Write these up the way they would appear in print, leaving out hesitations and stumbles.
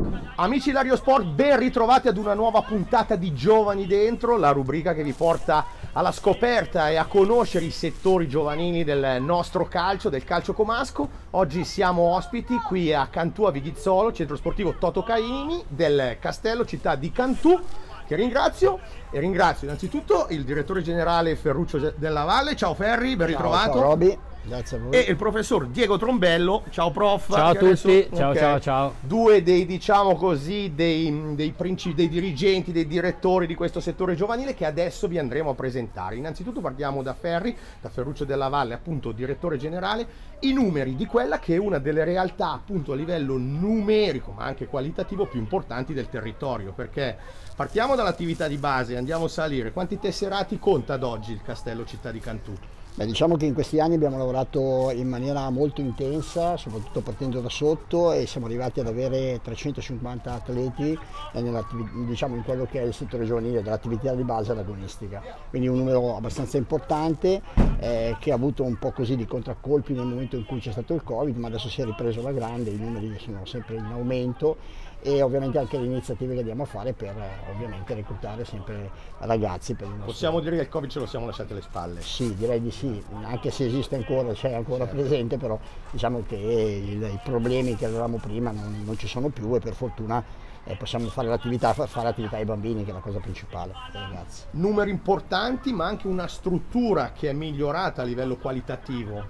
Amici Lario Sport, ben ritrovati ad una nuova puntata di Giovani Dentro, la rubrica che vi porta alla scoperta e a conoscere i settori giovanili del nostro calcio, del calcio comasco. Oggi siamo ospiti qui a Cantù a Vighizzolo, centro sportivo Toto Caini del Castello Città di Cantù, che ringrazio, e ringrazio innanzitutto il direttore generale Ferruccio Della Valle. Ciao Ferri, ben ritrovato. Ciao Roby. Grazie a voi. E il professor Diego Trombello. Ciao prof. Ciao a tutti. Ciao, okay, ciao. Due dei, diciamo così, dei dirigenti, dei direttori di questo settore giovanile che adesso vi andremo a presentare. Innanzitutto partiamo da Ferri, da Ferruccio Della Valle, appunto direttore generale, i numeri di quella che è una delle realtà appunto a livello numerico ma anche qualitativo più importanti del territorio, perché partiamo dall'attività di base, andiamo a salire. Quanti tesserati conta ad oggi il Castello Città di Cantù? Beh, diciamo che in questi anni abbiamo lavorato in maniera molto intensa, soprattutto partendo da sotto, e siamo arrivati ad avere 350 atleti diciamo, in quello che è il settore giovanile dell'attività di base agonistica. Quindi un numero abbastanza importante che ha avuto un po' così di contraccolpi nel momento in cui c'è stato il Covid, ma adesso si è ripreso alla grande, i numeri sono sempre in aumento, e ovviamente anche le iniziative che andiamo a fare per ovviamente reclutare sempre ragazzi per il nostro... Possiamo dire che il Covid ce lo siamo lasciati alle spalle? Sì, direi di sì, anche se esiste ancora, c'è ancora presente, però diciamo che i problemi che avevamo prima non ci sono più, e per fortuna possiamo fare l'attività ai bambini, che è la cosa principale, ai ragazzi. Numeri importanti, ma anche una struttura che è migliorata a livello qualitativo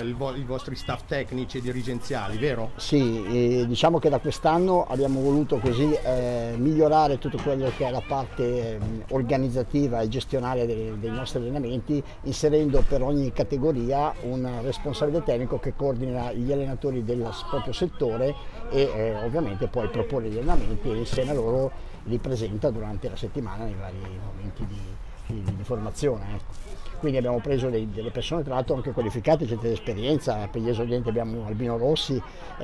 i vostri staff tecnici e dirigenziali, vero? Sì, diciamo che da quest'anno abbiamo voluto così migliorare tutto quello che è la parte organizzativa e gestionale dei nostri allenamenti, inserendo per ogni categoria un responsabile tecnico che coordina gli allenatori del proprio settore e ovviamente poi propone gli allenamenti e insieme a loro li presenta durante la settimana nei vari momenti di formazione. Ecco. Quindi abbiamo preso delle persone tra l'altro anche qualificate, gente di esperienza. Per gli esordienti abbiamo Albino Rossi,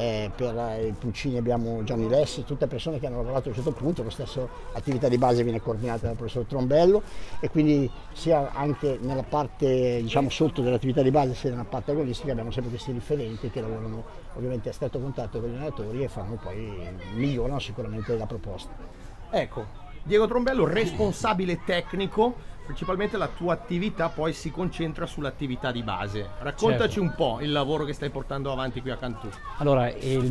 per i Pulcini abbiamo Gianni Lessi, tutte persone che hanno lavorato a un certo punto. Lo stesso attività di base viene coordinata dal professor Trombello, e quindi sia anche nella parte, diciamo, sotto dell'attività di base sia nella parte agonistica abbiamo sempre questi riferenti che lavorano ovviamente a stretto contatto con gli allenatori e migliorano sicuramente la proposta. Ecco, Diego Trombello, responsabile tecnico. Principalmente la tua attività poi si concentra sull'attività di base. Raccontaci un po' il lavoro che stai portando avanti qui a Cantù. Allora, il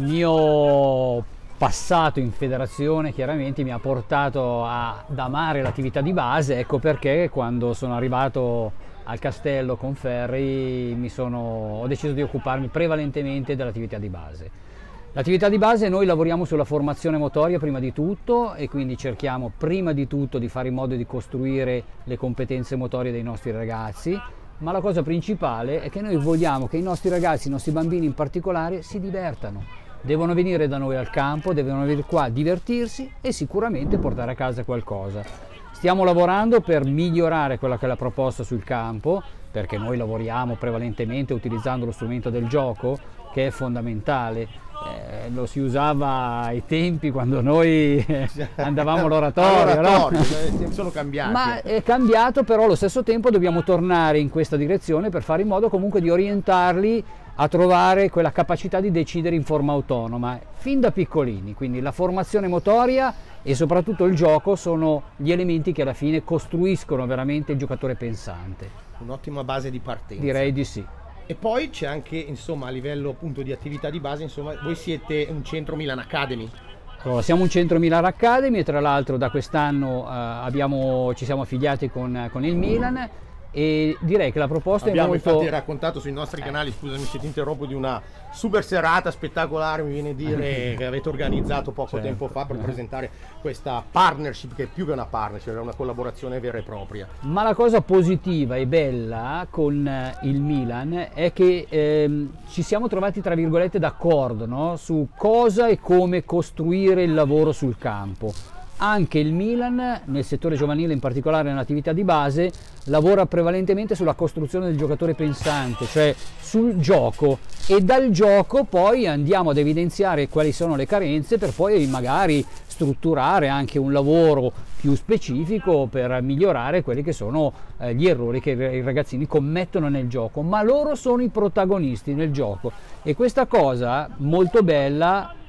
mio passato in federazione chiaramente mi ha portato ad amare l'attività di base, ecco perché quando sono arrivato al Castello con Ferri ho deciso di occuparmi prevalentemente dell'attività di base. L'attività di base, noi lavoriamo sulla formazione motoria prima di tutto, e quindi cerchiamo prima di tutto di fare in modo di costruire le competenze motorie dei nostri ragazzi, ma la cosa principale è che noi vogliamo che i nostri ragazzi, i nostri bambini in particolare, si divertano. Devono venire da noi al campo, devono venire qua a divertirsi e sicuramente portare a casa qualcosa. Stiamo lavorando per migliorare quella che è la proposta sul campo, perché noi lavoriamo prevalentemente utilizzando lo strumento del gioco, che è fondamentale. Lo si usava ai tempi quando noi andavamo all'oratorio, no? Sono cambiati. Ma è cambiato, però allo stesso tempo dobbiamo tornare in questa direzione per fare in modo comunque di orientarli a trovare quella capacità di decidere in forma autonoma, fin da piccolini. Quindi la formazione motoria e soprattutto il gioco sono gli elementi che alla fine costruiscono veramente il giocatore pensante. Un'ottima base di partenza. Direi di sì. E poi c'è anche, insomma, a livello appunto di attività di base, insomma, voi siete un centro Milan Academy. Allora, siamo un centro Milan Academy e tra l'altro da quest'anno ci siamo affiliati con il Milan, e direi che la proposta è molto... Abbiamo infatti raccontato sui nostri canali, scusami se ti interrompo, di una super serata spettacolare, mi viene a dire, che avete organizzato poco tempo fa per presentare questa partnership, che è più che una partnership, è una collaborazione vera e propria. Ma la cosa positiva e bella con il Milan è che ci siamo trovati tra virgolette d'accordo, no? Su cosa e come costruire il lavoro sul campo. Anche il Milan, nel settore giovanile in particolare nell'attività di base, lavora prevalentemente sulla costruzione del giocatore pensante, cioè sul gioco, e dal gioco poi andiamo ad evidenziare quali sono le carenze per poi magari strutturare anche un lavoro più specifico per migliorare quelli che sono gli errori che i ragazzini commettono nel gioco, ma loro sono i protagonisti nel gioco, e questa cosa molto bella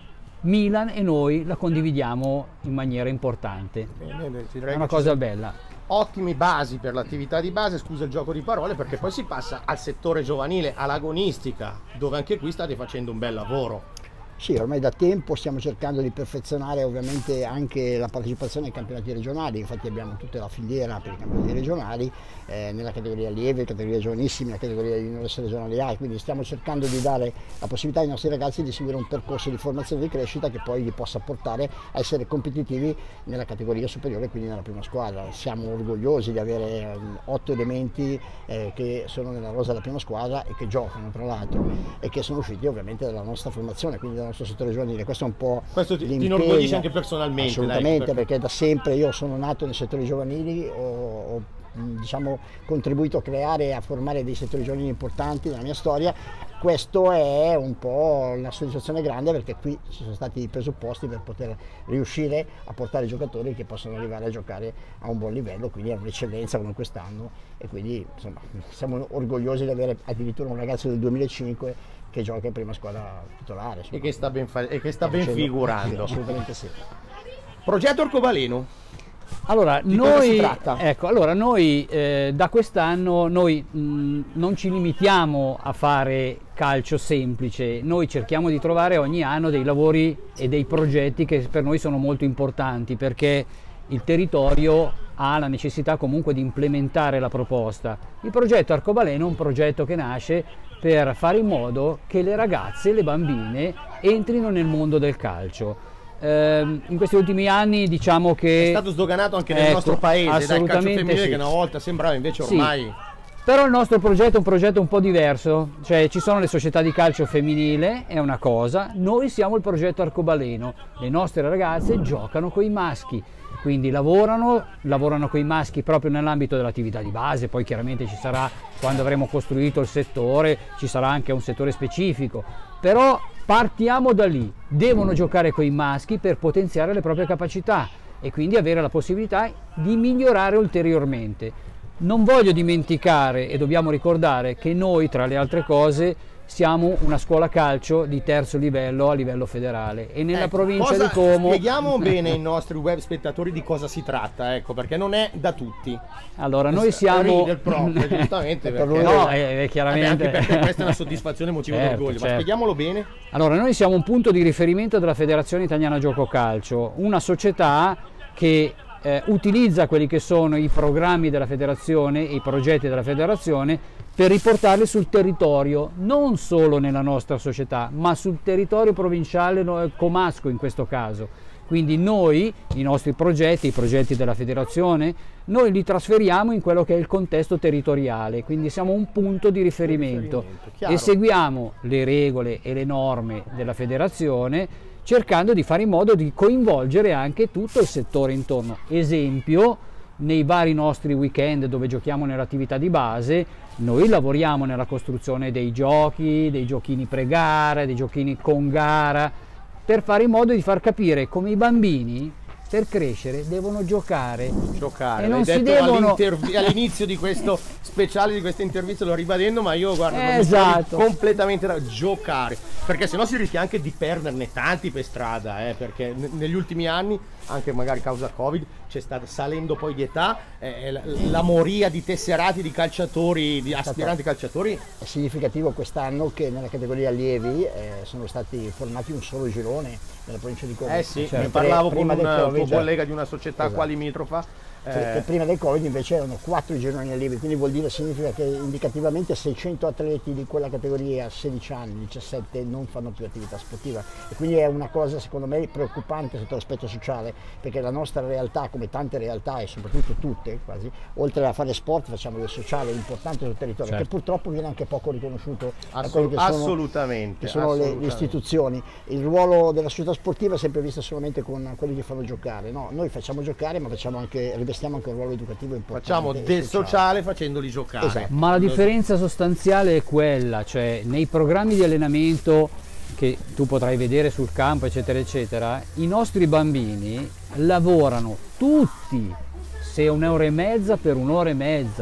Milan e noi la condividiamo in maniera importante. È una cosa bella. Ottime basi per l'attività di base, scusa il gioco di parole, perché poi si passa al settore giovanile, all'agonistica, dove anche qui state facendo un bel lavoro. Sì, ormai da tempo stiamo cercando di perfezionare ovviamente anche la partecipazione ai campionati regionali, infatti abbiamo tutta la filiera per i campionati regionali, nella categoria lieve, categoria giovanissimi, la categoria juniores regionali A, quindi stiamo cercando di dare la possibilità ai nostri ragazzi di seguire un percorso di formazione e di crescita che poi li possa portare a essere competitivi nella categoria superiore, quindi nella prima squadra. Siamo orgogliosi di avere 8 elementi che sono nella rosa della prima squadra e che giocano tra l'altro e che sono usciti ovviamente dalla nostra formazione, quindi dal nostro settore giovanile. Questo è un po' questo ti inorgoglisce anche personalmente? Assolutamente, dai, perché da sempre io sono nato nei settori giovanili, ho diciamo contribuito a creare e a formare dei settori giovanili importanti nella mia storia. Questo è un po' una soddisfazione grande, perché qui ci sono stati i presupposti per poter riuscire a portare giocatori che possono arrivare a giocare a un buon livello, quindi a un'eccellenza come quest'anno, e quindi insomma siamo orgogliosi di avere addirittura un ragazzo del 2005 che gioca in prima squadra titolare, insomma. E che sta ben figurando. Assolutamente sì. Progetto Arcobaleno. Allora, Di cosa si tratta? Ecco, allora noi da quest'anno non ci limitiamo a fare calcio semplice, noi cerchiamo di trovare ogni anno dei lavori e dei progetti che per noi sono molto importanti, perché il territorio ha la necessità comunque di implementare la proposta. Il progetto Arcobaleno è un progetto che nasce per fare in modo che le ragazze, le bambine, entrino nel mondo del calcio. In questi ultimi anni diciamo che è stato sdoganato anche nel nostro paese dal calcio femminile, sì, che una volta sembrava, invece ormai sì. Però il nostro progetto è un progetto un po' diverso, cioè ci sono le società di calcio femminile, è una cosa, noi siamo il progetto Arcobaleno, le nostre ragazze giocano con i maschi, quindi lavorano con i maschi proprio nell'ambito dell'attività di base, poi chiaramente ci sarà, quando avremo costruito il settore, ci sarà anche un settore specifico, però partiamo da lì, devono giocare con i maschi per potenziare le proprie capacità e quindi avere la possibilità di migliorare ulteriormente. Non voglio dimenticare e dobbiamo ricordare che noi, tra le altre cose, siamo una scuola calcio di terzo livello a livello federale e nella provincia di Como. Spieghiamo bene ai nostri web spettatori di cosa si tratta, ecco, perché non è da tutti. Allora, noi siamo giustamente, perché no, chiaramente anche perché questa è una soddisfazione, motivo d'orgoglio, ma spieghiamolo bene. Allora, noi siamo un punto di riferimento della Federazione Italiana Gioco Calcio, una società che utilizza quelli che sono i programmi della federazione, i progetti della federazione, per riportarli sul territorio, non solo nella nostra società, ma sul territorio provinciale comasco in questo caso. Quindi noi, i nostri progetti, i progetti della federazione, noi li trasferiamo in quello che è il contesto territoriale, quindi siamo un punto di riferimento e seguiamo le regole e le norme della federazione, cercando di fare in modo di coinvolgere anche tutto il settore intorno. Esempio, nei vari nostri weekend dove giochiamo nell'attività di base, noi lavoriamo nella costruzione dei giochi, dei giochini pre-gara, dei giochini con gara, per fare in modo di far capire come i bambini, per crescere, devono giocare. E non si devono all'inizio di questo speciale, di questa intervista, lo ribadendo, ma io guarda, esatto, completamente da giocare, perché sennò si rischia anche di perderne tanti per strada, perché negli ultimi anni, anche magari causa Covid, c'è stata, salendo poi di età, la moria di tesserati, di calciatori, di aspiranti calciatori. È significativo quest'anno che nella categoria allievi sono stati formati un solo girone nella provincia di Como. Sì, ne parlavo con un tuo collega di una società qua limitrofa. Prima del Covid invece erano 4 gironi allievi, quindi vuol dire, significa che indicativamente 600 atleti di quella categoria a 16 anni, 17 non fanno più attività sportiva, e quindi è una cosa secondo me preoccupante sotto l'aspetto sociale, perché la nostra realtà, come tante realtà e soprattutto tutte quasi, oltre a fare sport facciamo del sociale importante sul territorio, certo, che purtroppo viene anche poco riconosciuto da quelli che sono le istituzioni. Il ruolo della società sportiva è sempre visto solamente con quelli che fanno giocare, no? Noi facciamo giocare, ma facciamo anche, rivestiamo anche un ruolo educativo importante. Facciamo del sociale facendoli giocare. Esatto. Ma la differenza sostanziale è quella, cioè nei programmi di allenamento che tu potrai vedere sul campo eccetera eccetera, i nostri bambini lavorano tutti, se 1 ora e mezza per 1 ora e mezza,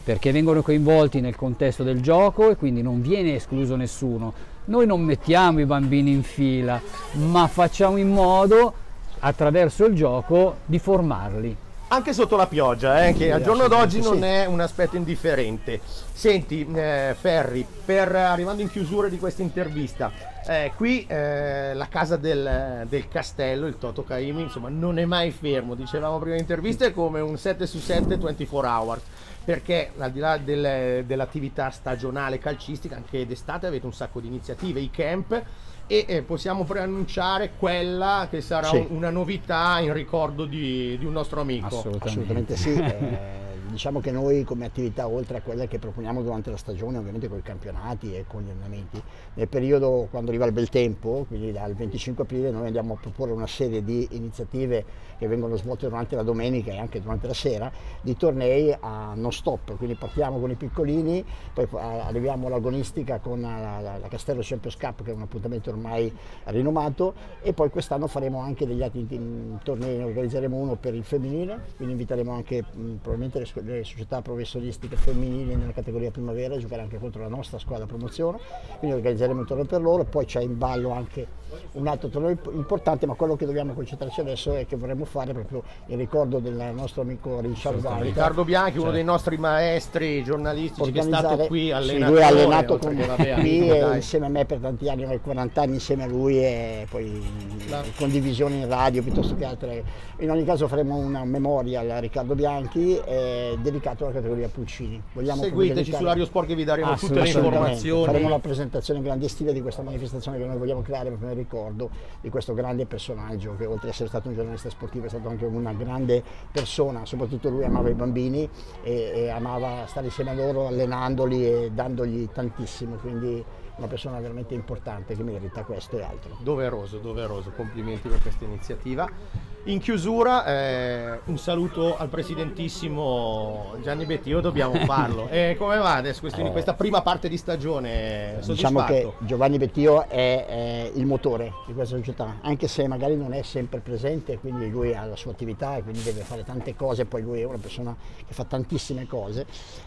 perché vengono coinvolti nel contesto del gioco e quindi non viene escluso nessuno. Noi non mettiamo i bambini in fila, ma facciamo in modo, attraverso il gioco, di formarli. Anche sotto la pioggia, che Sì, al giorno d'oggi non sì. è un aspetto indifferente. Senti, Ferri, arrivando in chiusura di questa intervista, qui la casa del castello, il Toto Caymmi, insomma, non è mai fermo. Dicevamo prima in intervista, è come un 7 su 7, 24 hours. Perché al di là dell'attività stagionale calcistica, anche d'estate avete un sacco di iniziative, i camp, e possiamo preannunciare quella che sarà Sì. una novità in ricordo di un nostro amico. Assolutamente sì. Diciamo che noi come attività, oltre a quelle che proponiamo durante la stagione, ovviamente con i campionati e con gli allenamenti, nel periodo quando arriva il bel tempo, quindi dal 25 aprile, noi andiamo a proporre una serie di iniziative che vengono svolte durante la domenica e anche durante la sera, di tornei a non stop, quindi partiamo con i piccolini, poi arriviamo all'agonistica con la Castello Champions Cup, che è un appuntamento ormai rinomato, e poi quest'anno faremo anche degli altri tornei, ne organizzeremo uno per il femminile, quindi inviteremo anche probabilmente le società professionistiche femminili nella categoria primavera a giocare anche contro la nostra squadra promozione, quindi organizzeremo un torneo per loro. Poi c'è in ballo anche un altro torneo importante, ma quello che dobbiamo concentrarci adesso è che vorremmo fare proprio in ricordo del nostro amico Riccardo Bianchi, uno dei nostri maestri giornalistici, che è stato qui sì, lui ha allenato con qui e insieme a me per tanti anni, ho 40 anni insieme a lui, e poi condivisioni in radio piuttosto che altre. In ogni caso faremo una memoria a Riccardo Bianchi dedicato alla categoria Pulcini. Seguiteci sull'Ario Sport che vi daremo tutte le informazioni. Faremo la presentazione in grande stile di questa manifestazione che noi vogliamo creare proprio nel ricordo di questo grande personaggio, che oltre ad essere stato un giornalista sportivo è stato anche una grande persona. Soprattutto lui amava i bambini e amava stare insieme a loro, allenandoli e dandogli tantissimo, quindi una persona veramente importante che merita questo e altro. Doveroso, complimenti per questa iniziativa. In chiusura un saluto al presidentissimo Gianni Bettio, dobbiamo farlo. Come va adesso questa prima parte di stagione? Diciamo Soddisfatto? che Giovanni Bettio è il motore di questa società, anche se magari non è sempre presente, quindi lui ha la sua attività e quindi deve fare tante cose, poi lui è una persona che fa tantissime cose.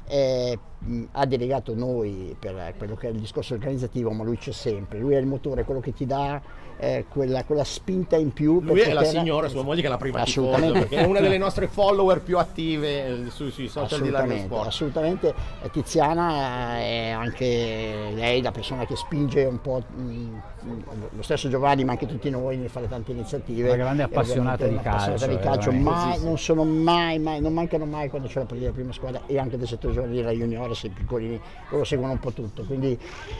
Ha delegato noi per quello che è il discorso organizzativo, ma lui c'è sempre, lui è il motore, quello che ti dà quella spinta in più. Lui è la signora, sua moglie, che è la prima tifosa, perché è una delle nostre follower più attive sui social di Lario Sport. Assolutamente. Tiziana è anche lei la persona che spinge un po' lo stesso Giovanni, ma anche tutti noi, nel fare tante iniziative. Una grande appassionata di calcio, ma non mancano mai quando c'è la partita della prima squadra, e anche del settore giovanile, la juniores, i piccolini, loro seguono un po' tutto, quindi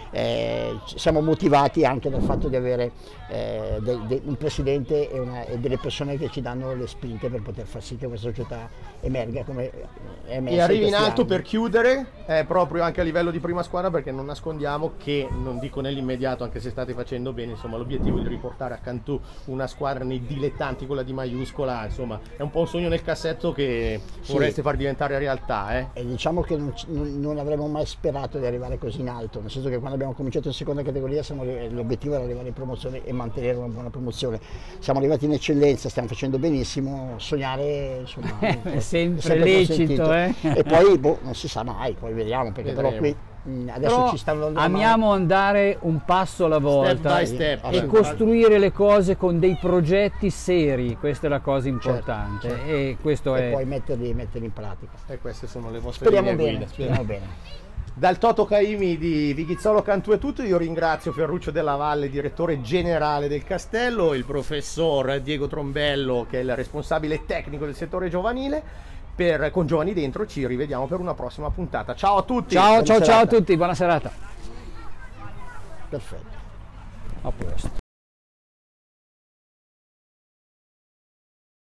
siamo motivati anche dal fatto di avere un presidente e delle persone che ci danno le spinte per poter far sì che questa società emerga come è emersa. E arrivi in alto per chiudere, proprio anche a livello di prima squadra, perché non nascondiamo che, non dico nell'immediato, anche se state facendo bene, insomma, l'obiettivo di riportare a Cantù una squadra nei dilettanti con la D maiuscola, insomma, è un po' un sogno nel cassetto che vorreste far diventare realtà. E diciamo che non avremmo mai sperato di arrivare così in alto, nel senso che quando abbiamo cominciato in seconda categoria l'obiettivo era arrivare in promozione e mantenere una buona promozione. Siamo arrivati in eccellenza, stiamo facendo benissimo, sognare insomma è sempre lecito, E poi non si sa mai, poi vediamo, perché però qui adesso ci stanno andando. Amiamo andare un passo alla volta, step by step, e costruire le cose con dei progetti seri, questa è la cosa importante, certo. E questo e è poi metterli in pratica. E queste sono le vostre Speriamo linee bene, guida. speriamo bene. Dal Toto Caymmi di Vighizzolo Cantù è tutto. Io ringrazio Ferruccio Della Valle, direttore generale del Castello, il professor Diego Trombello, che è il responsabile tecnico del settore giovanile. Con Giovani Dentro ci rivediamo per una prossima puntata. Ciao a tutti! Ciao a tutti, buona serata. Perfetto. A posto.